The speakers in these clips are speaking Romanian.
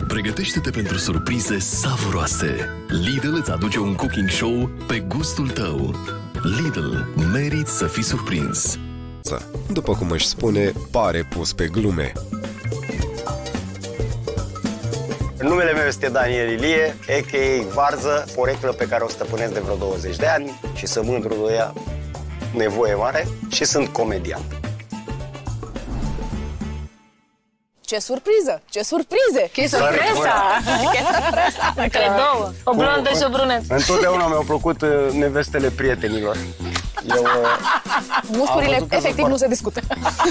Pregătește-te pentru surprize savuroase. Lidl îți aduce un cooking show pe gustul tău. Lidl, meriți să fii surprins. După cum își spune, pare pus pe glume. Numele meu este Daniel Ilie, a.k.a. Varză, poreclă pe care o stăpânesc de vreo 20 de ani și să mândru de ea nevoie mare și sunt comediant. Ce surpriză! Ce surprize! Ce surpresa! Ce surpresa! Între două. O blondă și o brunetă. Întotdeauna mi-au plăcut nevestele prietenilor. Gusturile efectiv nu se discută.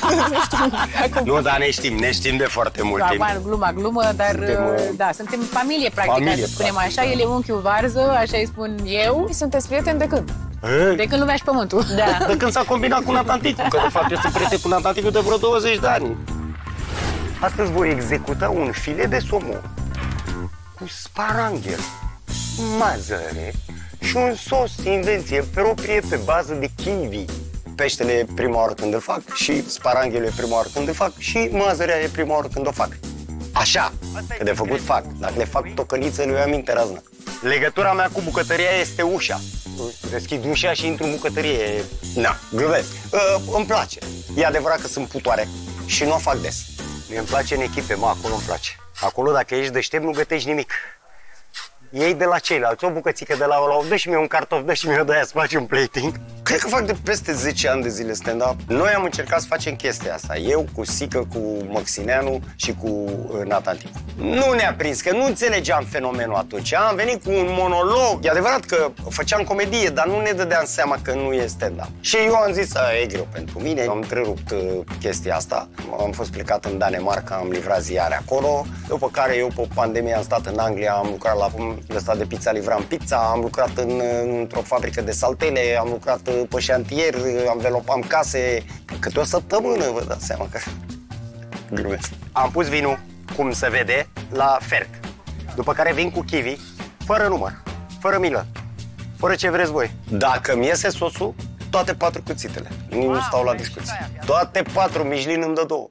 Nu, dar ne știm de foarte mult timp. Glumă, dar da, suntem familie, practic, să spunem așa. El e unchiul Varză, așa îi spun eu. Sunteți prieteni de când? De când lumea și pământul. Da. De când s-a combinat cu Natanticu, că de fapt este prieten cu Natanticu de vreo 20 de ani. Astăzi voi executa un filet de somon cu sparanghel, mazăre și un sos invenție proprie pe bază de kiwi. Peștele e prima oară când îl fac și sparanghelul e prima oară când îl fac și mazărea e prima oară când o fac. Așa, că de făcut fac. Dacă le fac tocăniță, lui am minte raznă. Legătura mea cu bucătăria este ușa. Deschid ușa și intru în bucătărie. Na, glumesc. Îmi place. E adevărat că sunt putoare și nu o fac des. Mie îmi place în echipe, acolo îmi place. Acolo, dacă ești deștept, nu gătești nimic. Iei de la ceilalți o bucățică de la ăla, dă și mie un cartof, dă și mie de aia să facem plating. Cred că fac de peste 10 ani de zile stand-up. Noi am încercat să facem chestia asta. Eu cu Sică, cu Măxineanu și cu Natanticu. Nu ne-a prins, că nu înțelegeam fenomenul atunci. Am venit cu un monolog. E adevărat că făceam comedie, dar nu ne dădeam seama că nu e stand-up. Și eu am zis, e greu pentru mine. Am întrerupt chestia asta. Am fost plecat în Danemarca, am livrat ziare acolo. După care eu, pe pandemie, am stat în Anglia, am lucrat la ăsta de pizza, livram pizza, am lucrat într-o fabrică de saltele, am lucrat pe șantier, învelopam case, câte o săptămână, vă dați seama că glumesc. Am pus vinul, cum se vede, la ferc, după care vin cu kiwi, fără număr, fără milă, fără ce vreți voi. Dacă mi iese sosul, toate 4 cuțitele, nu stau la discuții. Toate 4, Michelin îmi dă 2.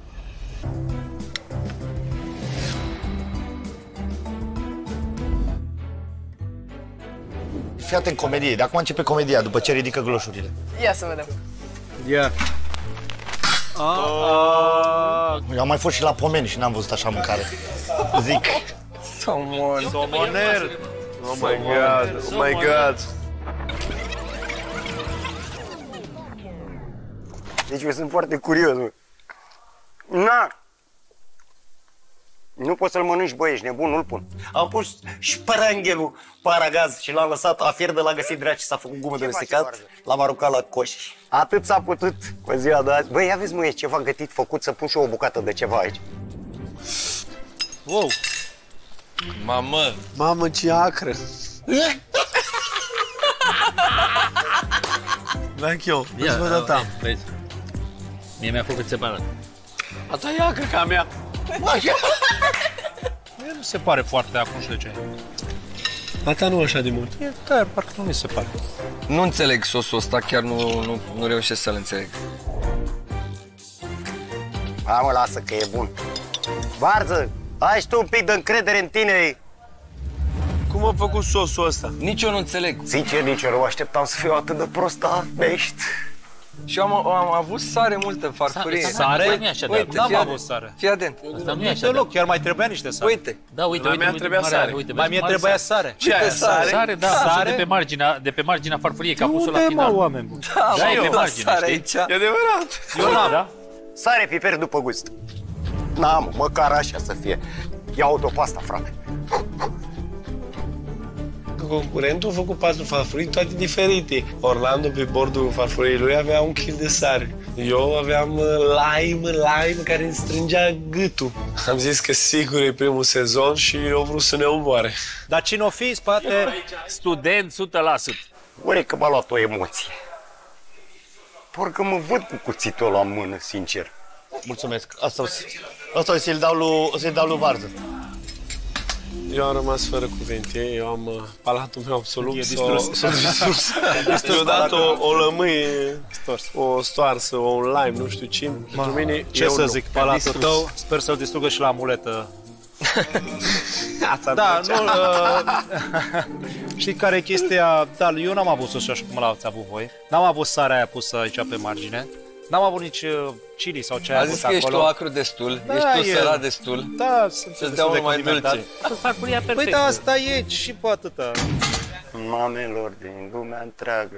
Fii atent, comedie. De acum începe comedia, după ce ridică gloșurile. Ia să vedem. Ia. Eu am mai fost și la Pomeni și n-am văzut așa mâncare. Zic. Somoner. Oh my god, oh my god. Deci eu sunt foarte curios, mă. Na! Nu poți să-l mănânci, băi, ești nebun, nu-l pun. Am pus șparanghelul pe aragaz și l-am lăsat afier de la găsit draci, s-a făcut gumă de ustecat, l-am aruncat la coș. Atât s-a putut pe ziua de azi. Băi, ia vezi, mă, e ceva gătit, făcut, să pun și eu o bucată de ceva aici. Wow! Mamă! Mamă, ce acră! Vechiul, îți vă dătam. Mie mi-a făcut separat. A ta e acră ca a mea. Mie nu se pare foarte acum, nu știu de ce. A ta nu așa de mult. Da, parcă nu mi se pare. Nu înțeleg sosul ăsta, chiar nu reușesc să-l înțeleg. Hai, mă, lasă că e bun. Varză, ai și tu un pic de încredere în tine. Cum a făcut sosul ăsta? Nici eu nu înțeleg. Sincer, nici eu nu așteptam să fiu atât de prost, da, ești. Și eu am avut sare multă în farfurie. Sare? Uite, n-am avut sare. Fii atent. Asta nu e așa deloc, chiar mai trebuia niște sare. Uite. Da, uite, La mea trebuia sare. Mai mie trebuia sare. Ce aia, sare? Sare, da, sare de pe marginea farfuriei, că a pus-o la final. Mă, oameni buni. Da, e pe margine, știi? E adevărat. Eu n-am, da? Sare, piper după gust. N-am, măcar așa să fie. Ia-o după asta, frate. Concurentul a făcut 4 farfurii, toate diferite. Orlando, pe bordul farfuriei lui, avea 1 kg de sare. Eu aveam lime care îmi strângea gâtul. Am zis că sigur e primul sezon și eu vreau să ne omoare. Dar cine o fi, spate, student 100%. Oare că m-a luat o emoție. Porcă mă văd cu cuțitul la mână, sincer. Mulțumesc. Asta o să-i dau lui Varză. Eu am rămas fără cuvinte, eu am palatul meu absolut s-a distrus. Eu dat o lămâie, o stoarsă, un lime, nu știu ce. Pentru mine ce să zic, palatul tău, sper să-l distrugă și la amuletă Da, nu... Știi care e chestia? Da, eu n-am avut sos așa cum l-ați avut voi. N-am avut sarea aia pusă aici pe margine. N-am avut nici chili sau ce ai avut acolo. A zis că ești tu acru destul, ești tu sărat destul. Da, sunt să-ți dea unul mai dulce. Farfuria perfectă. Păi da, asta e și pe atâta. Mamelor din lumea întreagă.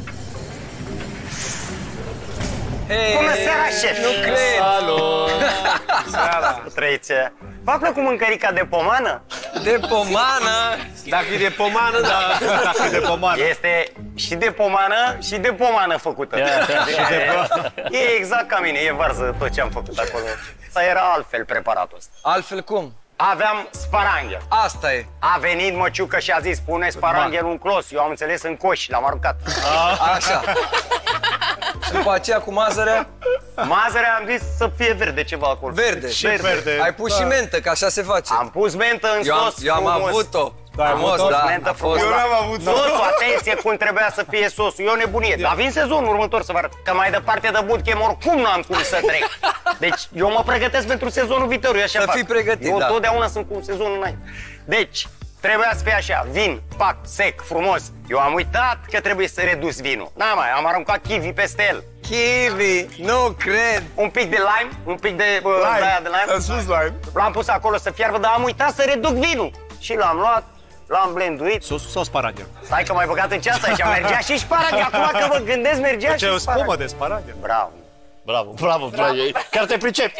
Hey, bună seara, șef! Nu cred! Salut! Seara! Trăiți! V-a plăcut mâncărica de pomană? De pomană? Dacă e de pomană, da. Dacă e de pomană. Este și de pomană și de pomană făcută. E exact ca mine, e varză tot ce am făcut acolo. Asta era altfel preparatul ăsta. Altfel cum? Aveam sparanghel. Asta e. A venit măciucă și a zis, pune sparanghel în clos. Eu am înțeles în coș, l-am aruncat. Așa. Și după aceea cu mazărea? Mazărea am zis să fie verde ceva acolo. Verde. Verde. Ai pus și mentă, că așa se face. Am pus mentă în sos. Eu am avut-o. Frumos, da. Mentă frumos. Eu n-am avut sosul, atenție cum trebuia să fie sosul. E o nebunie. Dar vin sezonul următor să vă arăt. Că mai departe de bootcamp oricum nu am cum să trec. Deci eu mă pregătesc pentru sezonul viitor. Eu așa să fac. fii pregătit, eu da. totdeauna sunt cu un sezon înainte. Deci, trebuia să fie așa, vin, pac, sec, frumos. Eu am uitat că trebuie să reduc vinul. Am aruncat kiwi peste el. Kiwi, nu cred. Un pic de lime, un pic de lime. L-am pus acolo să fiarbă, dar am uitat să reduc vinul. Și l-am luat, l-am blenduit. Sosul sau sparanghel? Stai că m-ai băgat în ceas aici, mergea și sparanghel. Acum că vă gândesc, mergea și sparanghel. Ce o spumă de sparanghel. Bravo. Bravo, chiar te pricepi.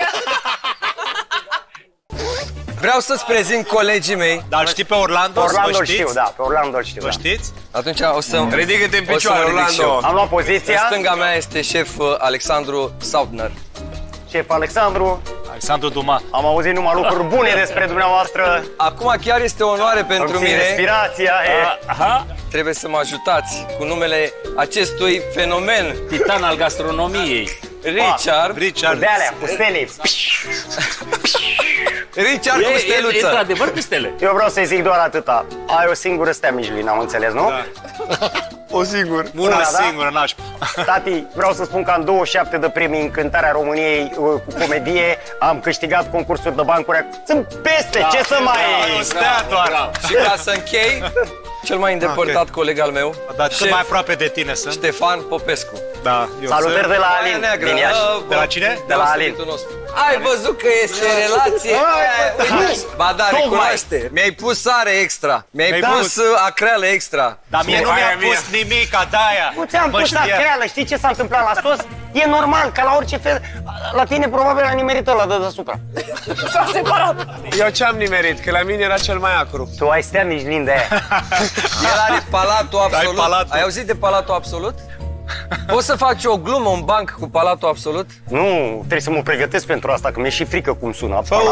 Vreau să-ți prezint colegii mei. Dar știi pe Orlando? Orlando știu, da, pe Orlando știu. Vă știți? Atunci o să... Ridică-te în picioare, Orlando. Am luat poziția. În stânga mea este șef Alexandru Sautner. Șef Alexandru Duma. Am auzit numai lucruri bune despre dumneavoastră. Acum chiar este o onoare pentru mine. Respirația Trebuie să mă ajutați cu numele acestui fenomen. Titan al gastronomiei. Richard. De alea, cu stele. Richard cu steluță. E într-adevăr cu stele. Eu vreau să-i zic doar atâta. Ai o singură stea Michelin, am înțeles, nu? Da. O singură. Una singură, n-aș. Tati, vreau să spun că am 27 de premii în cântarea României cu comedie. Am câștigat concursuri de bancuri. Sunt peste, ce să mai... O stea doar. Și ca să închei, cel mai îndepărtat coleg al meu, dar cât mai aproape de tine sunt? Ștefan Popescu. Da, salutări de la Alin, din Iași. De la cine? De la Alin. Ai văzut că este relație? Ba da, recunoaște. Mi-ai pus sare extra. Mi-ai pus acreală extra. Dar mie nu mi-a pus nimica de aia. Nu ți-am pus acreală, știi ce s-a întâmplat la sos? E normal, ca la orice fel. La tine probabil a nimerit ăla de deasupra. S-a separat. Eu ce-am nimerit? Că la mine era cel mai acru. Tu ai stea Michelin de aia. El are Palatul Absolut. Ai auzit de Palatul Absolut? Poți să faci o glumă, un banc cu Palatul Absolut? Nu, trebuie să mă pregătesc pentru asta, că mi-e și frică cum sună. Fă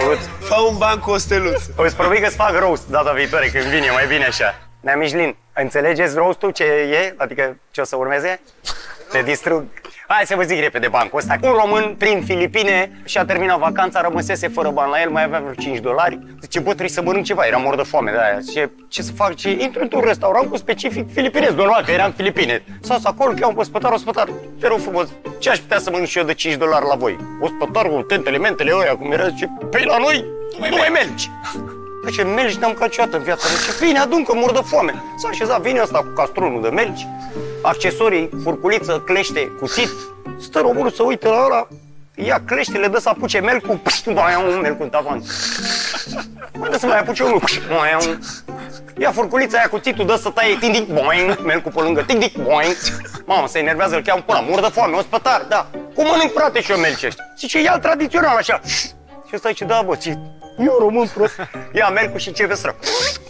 un banc cu o steluță. Îți promit că-ți fac roast data viitoare, când vine, mai bine așa. Nea Michelin, înțelegeți roast-ul ce e? Adică ce o să urmeze? Te distrug. Hai să vă zic repede bancul ăsta. Un român prin Filipine și-a terminat vacanța, rămăsese fără bani la el, mai avea vreo $5. Zice, bă, trebuie să mănânc ceva, era mor de foame de aia. Zice, ce să fac? Ce? Intru într-un restaurant cu specific filipinez, normal, că eram Filipine. S-a acolo, cheamă pe ospătar, te rog frumos, ce aș putea să mănânc și eu de $5 la voi? Ospătarul, tentele, mentele ăia, cum era, zice, păi la noi nu mai mergi. Zice, melci n-am mâncat niciodată în viața. Zice, bine, adun că mor de foame. S-a așezat, vine ăsta cu castronul de melci, accesorii, furculiță, clește, cuțit. Stă românul să uită la ăla, ia cleștele, dă să apuce melcul, mai ia un melc în tavan. Mai dă să mai apuce unul, mai ia un... Ia furculița aia, cuțitul, dă să taie, ting-ting, boing, melcul pe lângă, ting-ting, boing. Mamă, se enervează, îl cheamă până, mor de foame, ospătar, da. Cum mănânc, frate, și eu melci ăștia? Zice, ia-l tradițional, așa. Și ăsta zice, da, bă, ți eu român prost. Ia melcul și începe să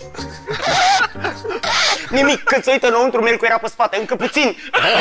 nimic, când se uită înăuntru, melcul era pe spate, încă puțin.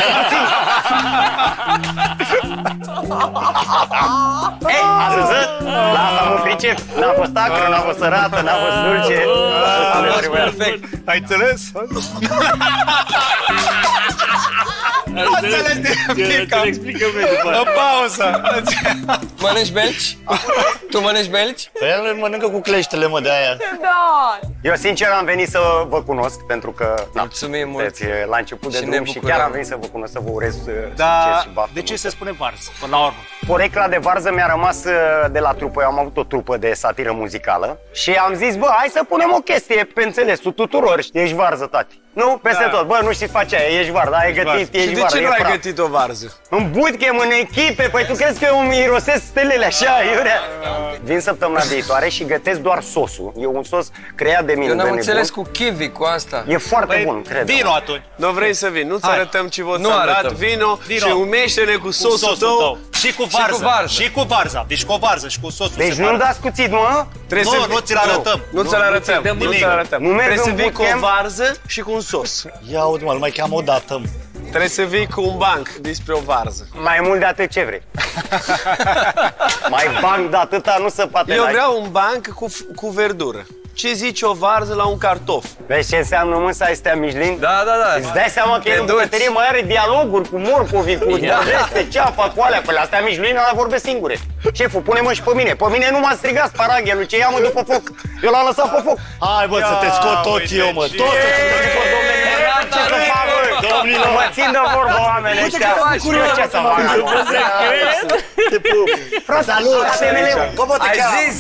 Ei, ați văzut? La asta mă pricep. N-a fost acră, n-a fost sărată, n-a fost dulce. Perfect. Ai înțeles? înțeles de explicăm noi după o pauză. Mănânci melci? Tu mănânci melci? Păi el mănâncă cu cleștele, mă, de aia. Da. Eu sincer am venit să vă cunosc pentru că mulțumim mult. La început de drum și chiar am venit să vă cunosc, să vă urez succes și baftă. De ce se spune varză, până la urmă? Porecla de varză mi-a rămas de la trupă. Eu am avut o trupă de satiră muzicală și am zis, bă, hai să punem o chestie pe înțelesul tuturor. Ești varză, tati. Nu? Peste tot. Bă, nu știți face aia, ești varză, ai gătit, ești varză. Și de ce nu ai gătit o varză? În bootcamp, în echipe, păi tu crezi că eu îmi irosesc stelele așa, iurea? Vin săptămâna viitoare și gătesc doar sosul. E un sos creat de mine. Eu n-am înțeles cu kiwi, cu asta. E foarte bun, cred. Vino atunci. Nu vrei să vin, nu-ți arătăm ce vă ți-am dat, vino și umește-ne cu sosul tău. Și cu varza. Și cu varza. Deci cu o varză și cu sosul. Deci nu dați cuțit, mă? Nu ți-l arătăm. Nu ți-l arătăm. Trebuie să vii cu o varză și cu un sos. Ia uite, mă, mai cheamă o dată. Trebuie să vii cu un banc despre o varză. Mai mult de atât ce vrei. Mai banc de atâta nu se poate. Eu vreau un banc cu verdură. Ce zici o varză la un cartof? Vezi ce înseamnă mânsa astea Michelin? Da. Îți dai seama că el în bucătărie mai are dialoguri cu morcovi, cu geste, ceapa, cu alea. Păi la astea Michelin ăla vorbe singure. Șeful, pune-mă și pe mine. Pe mine nu m-a strigat sparaghelul, ce ia-mă după foc. Eu l-am lăsat pe foc. Hai, bă, să te scot tot eu, mă. Tot să te scot, domnule. Ce să fac, bă? Domnilor, mă țin de vorbă, oameni ăștia. Ce să fac? Te pup. Salut, Ai zis?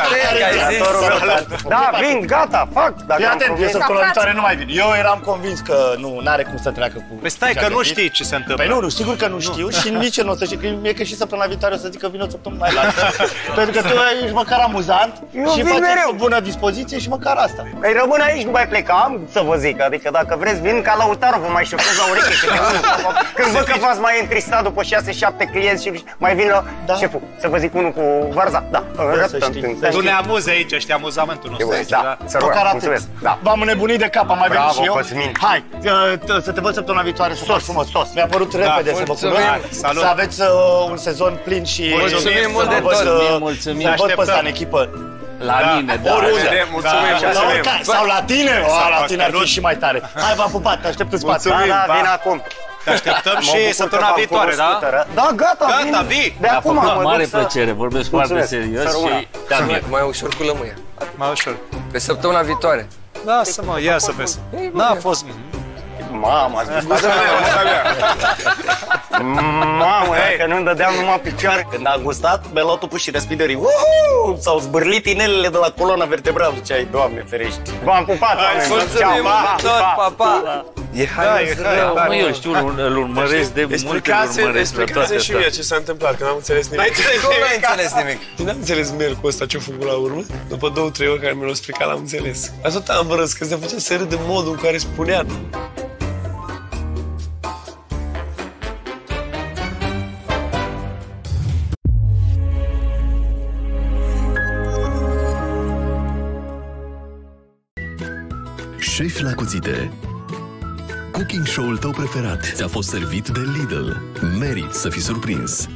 Da, vin, gata, fac. Fii atent, eu săptămâna viitoare nu mai vin. Eu eram convins că n-are cum să treacă cu... Păi stai că nu știi ce se întâmplă. Păi nu, sigur că nu știu și nici nu o să știu, că mie că și săptămâna viitoare o să zic că vin o săptămână mai lasă. Pentru că tu ești măcar amuzant și faci o bună dispoziție și măcar asta. Păi rămân aici, nu mai pleca, am să vă zic, adică dacă vreți vin ca Lautaro, vă mai șofez la ureche câte unul. Când văd că v-ați mai întristat după 6-7 clienți și mai vin la șeful, să vă zic unul cu varza, da. Tu ne amuzi aici, știi amuzamentul nostru. Da, să rog, mulțumesc. V-am înnebunit de cap, am mai venit și eu. Cosmin. Hai, să te văd săptămâna viitoare super frumos. Mi-a părut repede să vă cunosc. Să aveți un sezon plin și mulțumim mult de tot. Mulțumim. Să văd pe ăsta în echipă. La mine, da. Oriunde. Sau la tine. La tine ar fi și mai tare. Hai, v-am pupat, te aștept în spate. Da, vin acum. Te așteptăm și săptămâna viitoare, da? Da, gata, vii. De acum mă mare plăcere, vorbesc foarte serios și mai ușor cu lămâia. Mai ușor. Pe săptămâna viitoare. Lasă-mă, ia să vezi. N-a fost... Mamă, ați văzut? Mamă, că nu-mi dădeam numai picioare. Când a gustat, belotul pus și respiderii. S-au zbârlit inelele de la coloana vertebrală. Ziceai, Doamne ferești. V-am pupat, oameni. Mulțumim tot, pa. E hai. Mă, eu știu, îl urmăresc de multe ori. Explicați și mie ce s-a întâmplat, că n-am înțeles nimic. N-ai înțeles nimic. N-am înțeles mercul ăsta ce-a făcut la urmă. După 2-3 ori care mi l-au explicat, l-am înțeles. Atât am vrut că se făcea să râd în modul în care spunea. Șef la cuțite. Cooking show-ul tău preferat ți-a fost servit de Lidl. Meriți să fii surprins.